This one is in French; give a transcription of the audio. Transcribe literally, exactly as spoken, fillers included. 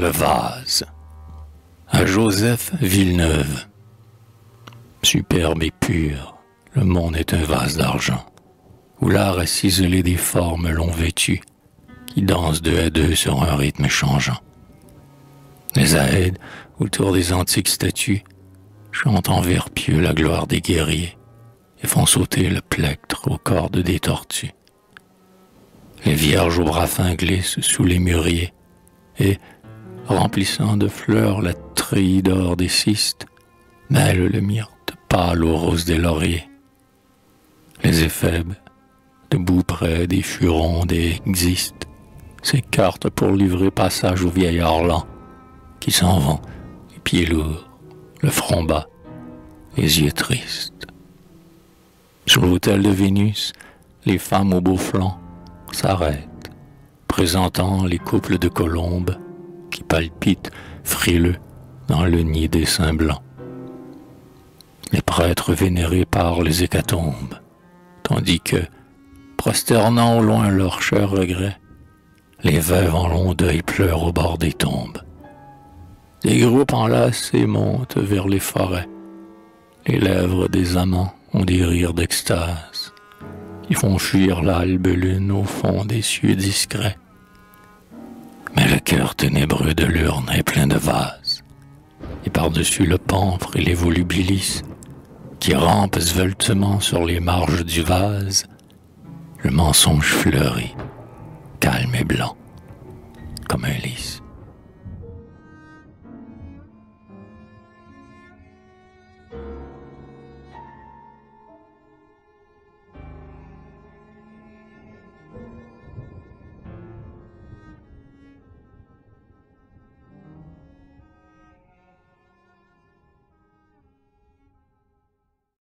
le vase. À Joseph Villeneuve. Superbe et pur, le monde est un vase d'argent, où l'art a ciselé des formes longs vêtues, qui dansent deux à deux sur un rythme changeant. Les Aèdes, autour des antiques statues, chantent en vers pieux la gloire des guerriers et font sauter le plectre aux cordes des tortues. Les vierges aux bras fins glissent sous les mûriers et, remplissant de fleurs la treillie d'or des cystes, mêlent le myrte pâle aux roses des lauriers. Les éphèbes, debout près des furons des xystes, s'écartent pour livrer passage aux vieillards lents qui s'en vont, les pieds lourds, le front bas, les yeux tristes. Sur l'autel de Vénus, les femmes au beau flanc s'arrêtent, présentant les couples de colombes qui palpitent frileux dans le nid des seins blancs. Les prêtres vénérés par les hécatombes, tandis que, prosternant au loin leurs chers regrets, les veuves en long deuil pleurent au bord des tombes. Des groupes enlacés montent vers les forêts. Les lèvres des amants ont des rires d'extase. Ils font fuir l'albe lune au fond des cieux discrets. Mais le cœur ténébreux de l'urne est plein de vases. Et par-dessus le pampre et les volubilis, qui rampent sveltement sur les marges du vase, le mensonge fleurit, calme et blanc, comme un lys.